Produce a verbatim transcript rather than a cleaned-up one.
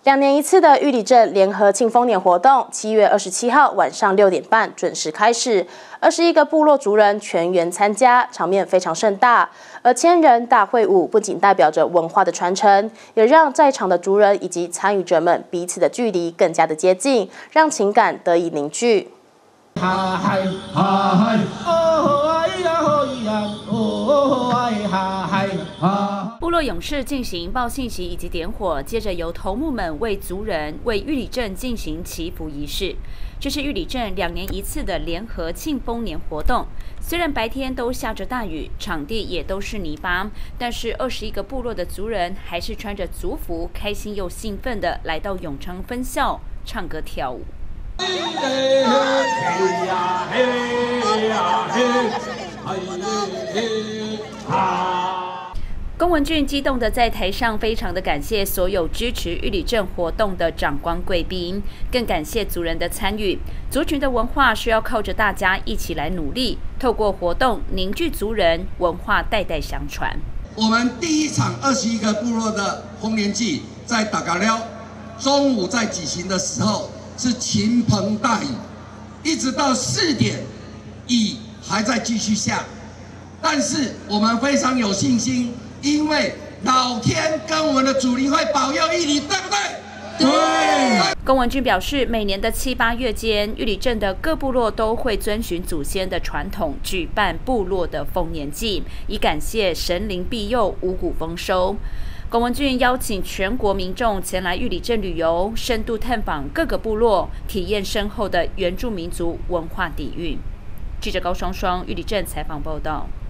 两年一次的玉里镇联合庆丰年活动，七月二十七号晚上六点半准时开始。二十一个部落族人全员参加，场面非常盛大。而千人大会舞不仅代表着文化的传承，也让在场的族人以及参与者们彼此的距离更加的接近，让情感得以凝聚。 哈嗨哈嗨，哦哎呀哦呀，哦哎哈嗨哈。 部落勇士进行报信息以及点火，接着由头目们为族人为玉里镇进行祈福仪式。这是玉里镇两年一次的联合庆丰年活动。虽然白天都下着大雨，场地也都是泥巴，但是二十一个部落的族人还是穿着族服，开心又兴奋地来到永昌分校唱歌跳舞。龚文俊激动地在台上，非常的感谢所有支持玉里镇活动的长官贵宾，更感谢族人的参与。族群的文化需要靠着大家一起来努力，透过活动凝聚族人文化，代代相传。 我们第一场二十一个部落的丰年祭在打嘎寮，中午在举行的时候是倾盆大雨，一直到四点，雨还在继续下，但是我们非常有信心。因为老天跟我们的主力会保佑玉里，对不对？对。 龚文俊表示，每年的七八月间，玉里镇的各部落都会遵循祖先的传统，举办部落的丰年祭，以感谢神灵庇佑、五谷丰收。龚文俊邀请全国民众前来玉里镇旅游，深度探访各个部落，体验深厚的原住民族文化底蕴。记者高双双玉里镇采访报道。